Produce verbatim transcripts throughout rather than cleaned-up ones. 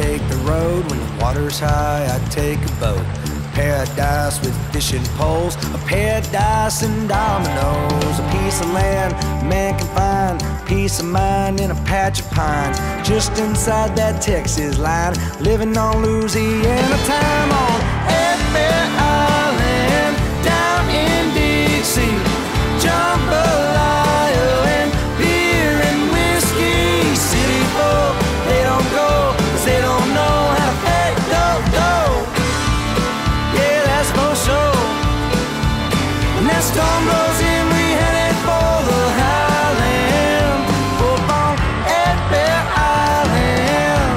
take the road. When the water's high, I take a boat. Paradise with fishing poles, a paradise and dominoes. A piece of land man can find, peace of mind in a patch of pines. Just inside that Texas line, living on Louisiana time on Edbear Island, down in Dixie. Jambalaya and beer and whiskey. City folk, they don't go, 'cause they don't know how to pay go, go. Yeah, that's for sure. When that storm blows in, we headed for the highland, up on Edbear Island.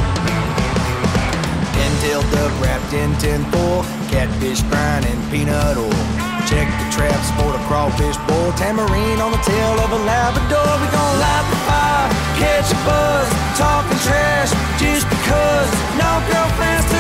Pintail duck wrapped in tinfoil, catfish brine and peanut oil. Check the traps for the crawfish boil, tamarine on the tail of a Labrador. We gon' light the fire, catch a buzz, talking trash just because. No girlfriends